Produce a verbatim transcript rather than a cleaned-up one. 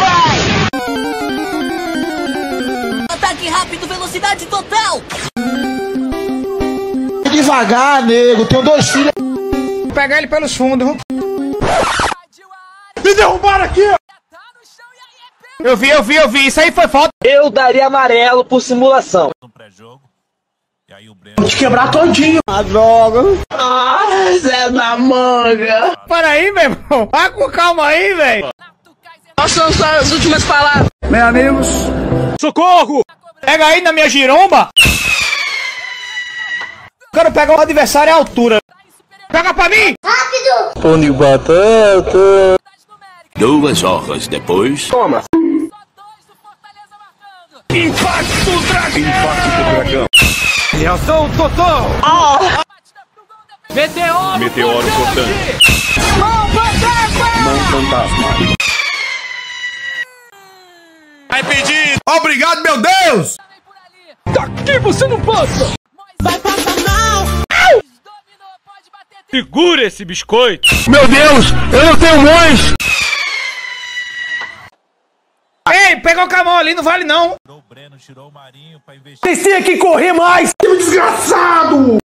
vai! Ataque rápido, velocidade total! Devagar, nego, tenho dois filhos. Vou pegar ele pelos fundos. Me derrubaram aqui! Eu vi, eu vi, eu vi. Isso aí foi foto. Eu daria amarelo por simulação. Vou te quebrar todinho. A droga. Ah, Zé da manga. Para aí, meu irmão. Vai com calma aí, velho. Quais são as últimas palavras? Meus amigos. Socorro! Pega aí na minha giromba. Quero pegar o adversário à altura. Pega pra mim! Rápido! Pão de batata. Duas horas depois. Toma. Impacto do dragão! Impacto do dragão. Reação total! Ah. Meteoro! Meteoro cortante. Mão fantasma! Mão fantasma. Vai pedir! Obrigado, meu Deus! Daqui você não passa! Vai passar mal! Segura esse biscoito! Meu Deus, eu não tenho mães! Ei, pega o camão ali, não vale não! Vocês têm que correr mais! Desgraçado!